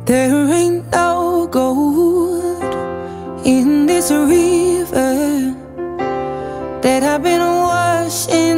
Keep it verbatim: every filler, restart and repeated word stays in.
There ain't no gold in this river that I've been washing